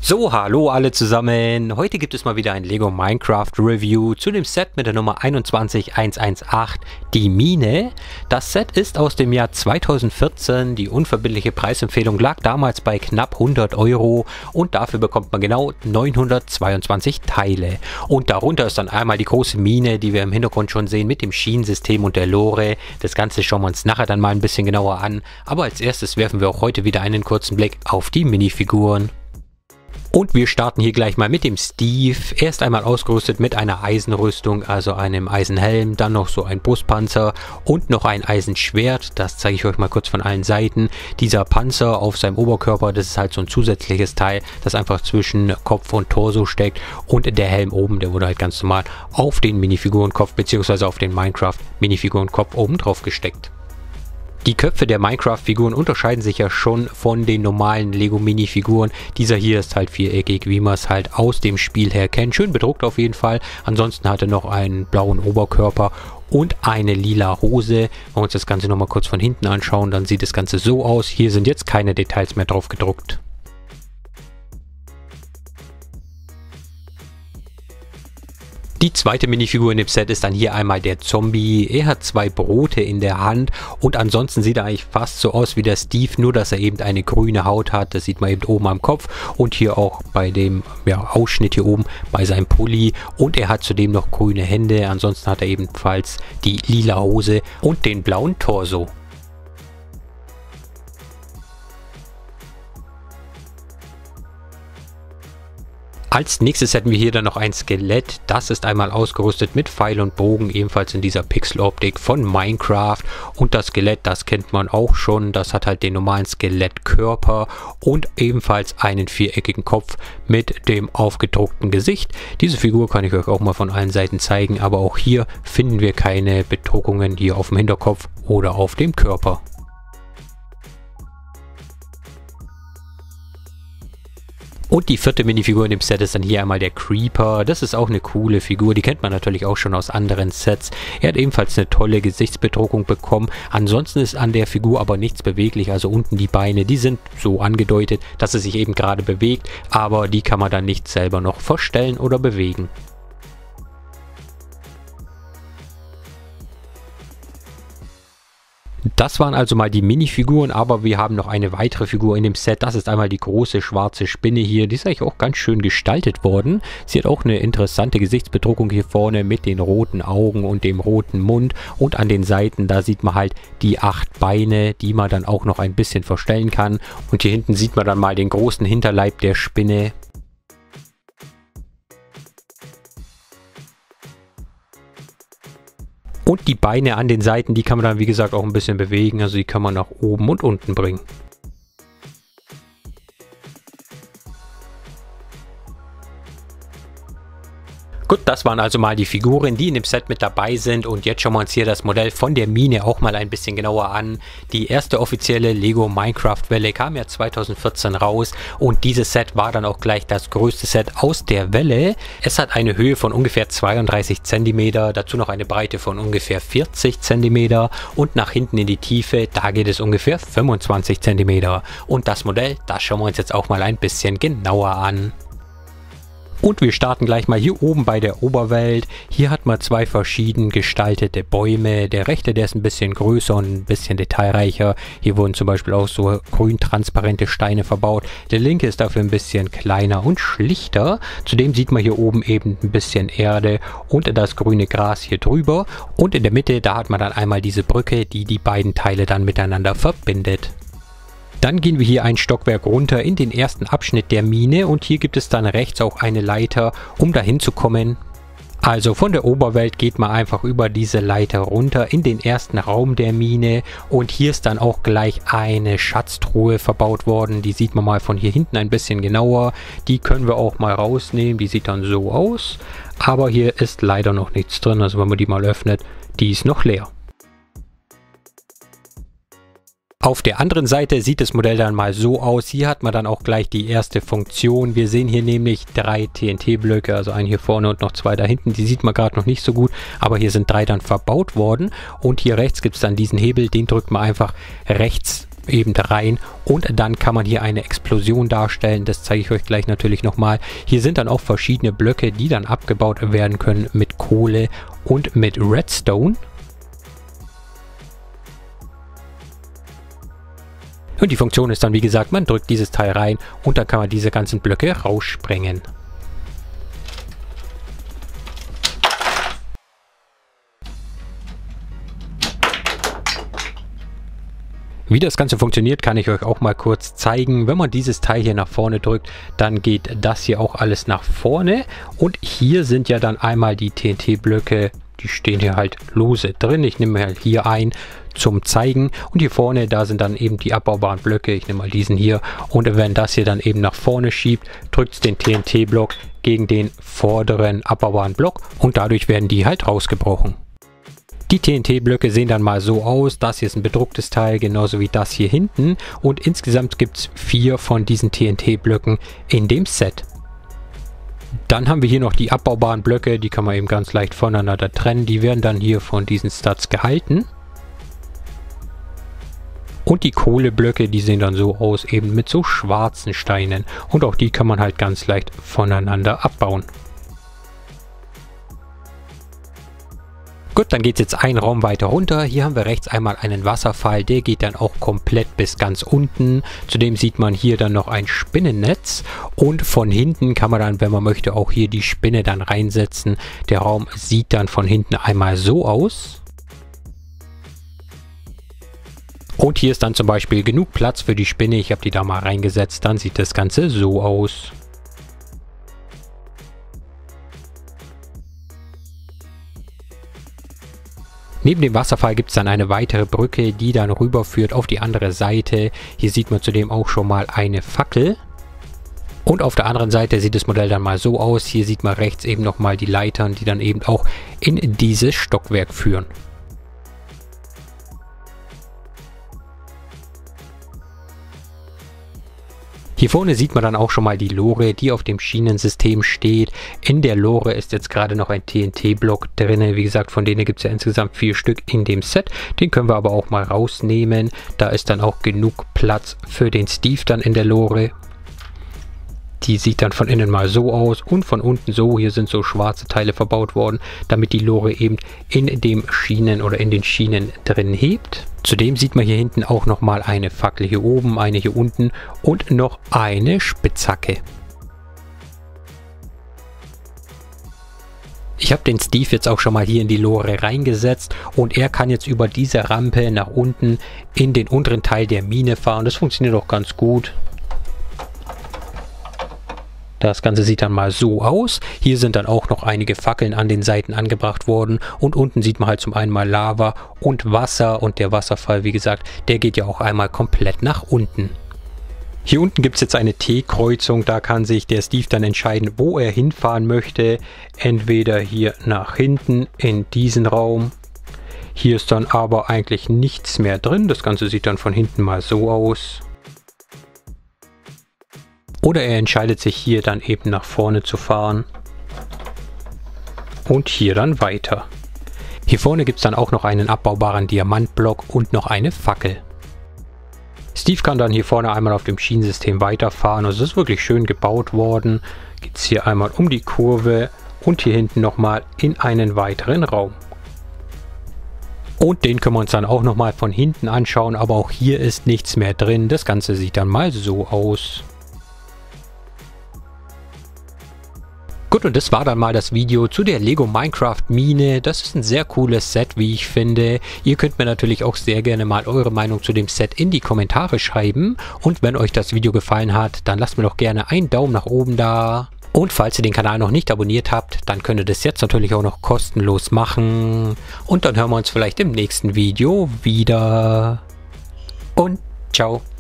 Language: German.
So, hallo alle zusammen. Heute gibt es mal wieder ein Lego Minecraft Review zu dem Set mit der Nummer 21118, die Mine. Das Set ist aus dem Jahr 2014. Die unverbindliche Preisempfehlung lag damals bei knapp 100 € und dafür bekommt man genau 922 Teile. Und darunter ist dann einmal die große Mine, die wir im Hintergrund schon sehen mit dem Schienensystem und der Lore. Das Ganze schauen wir uns nachher dann mal ein bisschen genauer an. Aber als erstes werfen wir auch heute wieder einen kurzen Blick auf die Minifiguren. Und wir starten hier gleich mal mit dem Steve. Er ist einmal ausgerüstet mit einer Eisenrüstung, also einem Eisenhelm, dann noch so ein Brustpanzer und noch ein Eisenschwert. Das zeige ich euch mal kurz von allen Seiten. Dieser Panzer auf seinem Oberkörper, das ist halt so ein zusätzliches Teil, das einfach zwischen Kopf und Torso steckt. Und der Helm oben, der wurde halt ganz normal auf den Minifigurenkopf bzw. auf den Minecraft-Minifigurenkopf oben drauf gesteckt. Die Köpfe der Minecraft-Figuren unterscheiden sich ja schon von den normalen Lego-Minifiguren. Dieser hier ist halt viereckig, wie man es halt aus dem Spiel her kennt. Schön bedruckt auf jeden Fall. Ansonsten hat er noch einen blauen Oberkörper und eine lila Hose. Wenn wir uns das Ganze nochmal kurz von hinten anschauen, dann sieht das Ganze so aus. Hier sind jetzt keine Details mehr drauf gedruckt. Die zweite Minifigur in dem Set ist dann hier einmal der Zombie. Er hat zwei Brote in der Hand und ansonsten sieht er eigentlich fast so aus wie der Steve, nur dass er eben eine grüne Haut hat. Das sieht man eben oben am Kopf und hier auch bei dem Ausschnitt hier oben bei seinem Pulli. Und er hat zudem noch grüne Hände. Ansonsten hat er ebenfalls die lila Hose und den blauen Torso. Als nächstes hätten wir hier dann noch ein Skelett. Das ist einmal ausgerüstet mit Pfeil und Bogen, ebenfalls in dieser Pixeloptik von Minecraft. Und das Skelett, das kennt man auch schon. Das hat halt den normalen Skelettkörper und ebenfalls einen viereckigen Kopf mit dem aufgedruckten Gesicht. Diese Figur kann ich euch auch mal von allen Seiten zeigen, aber auch hier finden wir keine Bedruckungen hier auf dem Hinterkopf oder auf dem Körper. Und die vierte Minifigur in dem Set ist dann hier einmal der Creeper. Das ist auch eine coole Figur, die kennt man natürlich auch schon aus anderen Sets. Er hat ebenfalls eine tolle Gesichtsbedruckung bekommen. Ansonsten ist an der Figur aber nichts beweglich, also unten die Beine, die sind so angedeutet, dass es sich eben gerade bewegt, aber die kann man dann nicht selber noch verstellen oder bewegen. Das waren also mal die Minifiguren, aber wir haben noch eine weitere Figur in dem Set. Das ist einmal die große schwarze Spinne hier. Die ist eigentlich auch ganz schön gestaltet worden. Sie hat auch eine interessante Gesichtsbedruckung hier vorne mit den roten Augen und dem roten Mund. Und an den Seiten, da sieht man halt die 8 Beine, die man dann auch noch ein bisschen verstellen kann. Und hier hinten sieht man dann mal den großen Hinterleib der Spinne. Und die Beine an den Seiten, die kann man dann wie gesagt auch ein bisschen bewegen, also die kann man nach oben und unten bringen. Gut, das waren also mal die Figuren, die in dem Set mit dabei sind und jetzt schauen wir uns hier das Modell von der Mine auch mal ein bisschen genauer an. Die erste offizielle Lego Minecraft Welle kam ja 2014 raus und dieses Set war dann auch gleich das größte Set aus der Welle. Es hat eine Höhe von ungefähr 32 cm, dazu noch eine Breite von ungefähr 40 cm und nach hinten in die Tiefe, da geht es ungefähr 25 cm. Und das Modell, das schauen wir uns jetzt auch mal ein bisschen genauer an. Und wir starten gleich mal hier oben bei der Oberwelt. Hier hat man zwei verschieden gestaltete Bäume. Der rechte, der ist ein bisschen größer und ein bisschen detailreicher. Hier wurden zum Beispiel auch so grün transparente Steine verbaut. Der linke ist dafür ein bisschen kleiner und schlichter. Zudem sieht man hier oben eben ein bisschen Erde und das grüne Gras hier drüber. Und in der Mitte, da hat man dann einmal diese Brücke, die die beiden Teile dann miteinander verbindet. Dann gehen wir hier ein Stockwerk runter in den ersten Abschnitt der Mine und hier gibt es dann rechts auch eine Leiter, um dahin zu kommen. Also von der Oberwelt geht man einfach über diese Leiter runter in den ersten Raum der Mine und hier ist dann auch gleich eine Schatztruhe verbaut worden. Die sieht man mal von hier hinten ein bisschen genauer. Die können wir auch mal rausnehmen, die sieht dann so aus. Aber hier ist leider noch nichts drin, also wenn man die mal öffnet, die ist noch leer. Auf der anderen Seite sieht das Modell dann mal so aus. Hier hat man dann auch gleich die erste Funktion. Wir sehen hier nämlich 3 TNT-Blöcke, also einen hier vorne und noch 2 da hinten. Die sieht man gerade noch nicht so gut, aber hier sind 3 dann verbaut worden. Und hier rechts gibt es dann diesen Hebel, den drückt man einfach rechts eben rein und dann kann man hier eine Explosion darstellen. Das zeige ich euch gleich natürlich nochmal. Hier sind dann auch verschiedene Blöcke, die dann abgebaut werden können mit Kohle und mit Redstone. Und die Funktion ist dann, wie gesagt, man drückt dieses Teil rein und dann kann man diese ganzen Blöcke raussprengen. Wie das Ganze funktioniert, kann ich euch auch mal kurz zeigen. Wenn man dieses Teil hier nach vorne drückt, dann geht das hier auch alles nach vorne. Und hier sind ja dann einmal die TNT-Blöcke, die stehen hier halt lose drin. Ich nehme halt hier ein zum Zeigen. Und hier vorne, da sind dann eben die abbaubaren Blöcke. Ich nehme mal diesen hier. Und wenn das hier dann eben nach vorne schiebt, drückt es den TNT-Block gegen den vorderen abbaubaren Block. Und dadurch werden die halt rausgebrochen. Die TNT-Blöcke sehen dann mal so aus. Das hier ist ein bedrucktes Teil, genauso wie das hier hinten. Und insgesamt gibt es 4 von diesen TNT-Blöcken in dem Set. Dann haben wir hier noch die abbaubaren Blöcke. Die kann man eben ganz leicht voneinander trennen. Die werden dann hier von diesen Studs gehalten. Und die Kohleblöcke, die sehen dann so aus, eben mit so schwarzen Steinen. Und auch die kann man halt ganz leicht voneinander abbauen. Gut, dann geht es jetzt einen Raum weiter runter. Hier haben wir rechts einmal einen Wasserfall, der geht dann auch komplett bis ganz unten. Zudem sieht man hier dann noch ein Spinnennetz und von hinten kann man dann, wenn man möchte, auch hier die Spinne dann reinsetzen. Der Raum sieht dann von hinten einmal so aus. Und hier ist dann zum Beispiel genug Platz für die Spinne. Ich habe die da mal reingesetzt, dann sieht das Ganze so aus. Neben dem Wasserfall gibt es dann eine weitere Brücke, die dann rüberführt auf die andere Seite. Hier sieht man zudem auch schon mal eine Fackel. Und auf der anderen Seite sieht das Modell dann mal so aus. Hier sieht man rechts eben nochmal die Leitern, die dann eben auch in dieses Stockwerk führen. Hier vorne sieht man dann auch schon mal die Lore, die auf dem Schienensystem steht. In der Lore ist jetzt gerade noch ein TNT-Block drin. Wie gesagt, von denen gibt es ja insgesamt 4 Stück in dem Set. Den können wir aber auch mal rausnehmen. Da ist dann auch genug Platz für den Steve dann in der Lore. Die sieht dann von innen mal so aus und von unten so. Hier sind so schwarze Teile verbaut worden, damit die Lore eben in dem Schienen oder in den Schienen drin hebt. Zudem sieht man hier hinten auch nochmal eine Fackel hier oben, eine hier unten und noch eine Spitzhacke. Ich habe den Steve jetzt auch schon mal hier in die Lore reingesetzt und er kann jetzt über diese Rampe nach unten in den unteren Teil der Mine fahren. Das funktioniert auch ganz gut. Das Ganze sieht dann mal so aus. Hier sind dann auch noch einige Fackeln an den Seiten angebracht worden. Und unten sieht man halt zum einen mal Lava und Wasser. Und der Wasserfall, wie gesagt, der geht ja auch einmal komplett nach unten. Hier unten gibt es jetzt eine T-Kreuzung. Da kann sich der Steve dann entscheiden, wo er hinfahren möchte. Entweder hier nach hinten in diesen Raum. Hier ist dann aber eigentlich nichts mehr drin. Das Ganze sieht dann von hinten mal so aus. Oder er entscheidet sich hier dann eben nach vorne zu fahren. Und hier dann weiter. Hier vorne gibt es dann auch noch einen abbaubaren Diamantblock und noch eine Fackel. Steve kann dann hier vorne einmal auf dem Schienensystem weiterfahren. Also es ist wirklich schön gebaut worden. Geht es hier einmal um die Kurve und hier hinten nochmal in einen weiteren Raum. Und den können wir uns dann auch nochmal von hinten anschauen. Aber auch hier ist nichts mehr drin. Das Ganze sieht dann mal so aus. Gut, und das war dann mal das Video zu der Lego Minecraft Mine. Das ist ein sehr cooles Set, wie ich finde. Ihr könnt mir natürlich auch sehr gerne mal eure Meinung zu dem Set in die Kommentare schreiben. Und wenn euch das Video gefallen hat, dann lasst mir doch gerne einen Daumen nach oben da. Und falls ihr den Kanal noch nicht abonniert habt, dann könnt ihr das jetzt natürlich auch noch kostenlos machen. Und dann hören wir uns vielleicht im nächsten Video wieder. Und ciao.